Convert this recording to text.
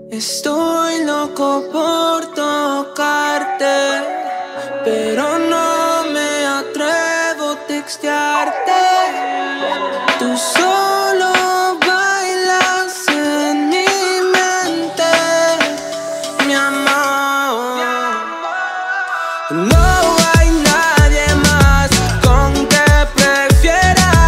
Estoy loco por tocarte, pero no me atrevo a textear.